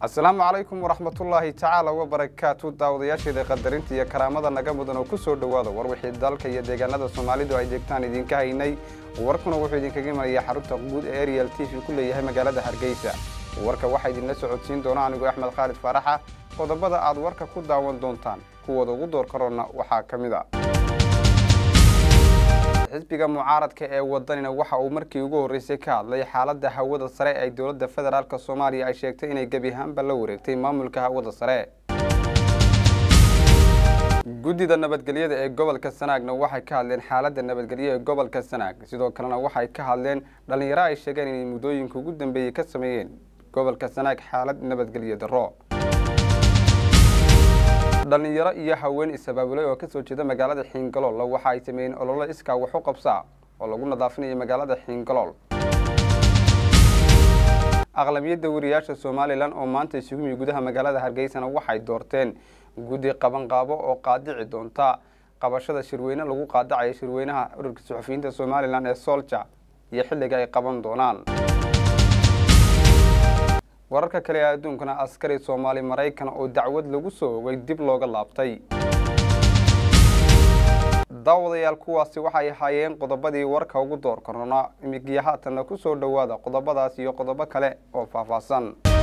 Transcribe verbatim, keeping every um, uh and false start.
السلام عليكم ورحمة الله تعالى وبركاته داودياشيدا قدرنتي iyo karaamada naga mudan oo ku soo dhawaada war wixii dalka iyo deegaanada Soomaalidu ay deegtaan idinka haynay warkuna wuxuu idinkaga imanaya xarunta guud ee Ariel T V ku leeyahay magaalada Hargeysa warka waxa idin la socodsiin doona anigu Axmed Khalid Faraxa qodobada aad warka ku daawan doontaan kuwada ugu door karona waxa kamid ah xisbiga mucaaradka ee wadanina waxa uu markii ugu horeysay ka hadlay xaaladda hawada sare ee dawladda federaalka Soomaaliya ay sheegtay inay gabi ahaanba la wareegtay maamulka hawada sare gudida nabadgelyada ee gobolka Sanaagna waxay ka hadleen xaaladda nabadgelyada ee gobolka Sanaag sidoo kalena waxay ka hadleen dhalinyaro ay sheegeen in mudooyinka ugu dambeeyay ka sameeyeen gobolka Sanaag xaalad nabadgelyo daro dhalinyaro iyo haween isabaabulay oo ka soo jeeda magaalada Xiingalool waxa ay sameeyeen olole iska wax u qabsa oo lagu nadaafinayo magaalada Xiingalool aqlabiyada wariyaasha Soomaaliland oo maanta isugu yimid gudaha magaalada Hargeysa waxay doorteen gudi qaban qaabo oo qaadici doonta qabashada shirweyne lagu qaadacayo shirweynaha ururka suxufiyiinta Soomaaliland ee Solja iyo xilliga ay qaban doonaan wararka kale ee adduunkana askari Soomaali Mareykan oo dacwad lagu soo oogay dib looga laabtay daawadayaal kuwaasi waxay hayeen qodobadii warka ugu door karona imigiya haatan ku soo dhawaada qodobadaas iyo qodobo kale oo faahfaahsan